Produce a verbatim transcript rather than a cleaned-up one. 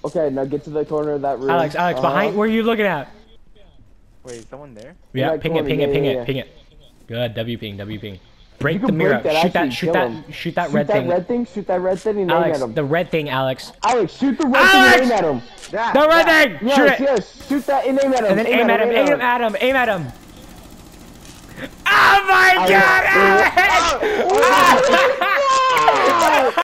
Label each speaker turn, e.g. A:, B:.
A: Okay, now get to the corner of that room.
B: Alex, Alex,
A: uh -huh.
B: behind. Where are you looking at?
C: Wait, is someone there?
B: Yeah, ping it, ping it, ping
A: yeah,
B: it,
A: yeah.
B: ping it. Good, W ping, W ping. Break
A: You
B: the
A: can
B: mirror.
A: break that,
B: Shoot that,
A: actually,
B: shoot
A: kill
B: that,
A: him.
B: shoot that
A: shoot
B: red
A: that
B: thing.
A: red thing. Shoot that red thing and
B: Alex,
A: aim at him.
B: the red thing, Alex.
A: Alex, shoot the red
B: Alex!
A: thing and aim at him. That,
B: the red
A: that.
B: thing.
A: Yes,
B: shoot it.
A: yes. Shoot that and aim at him.
B: And then aim, aim at him. Aim him at him. Aim at him. Oh my
A: Alex,
B: God, Alex!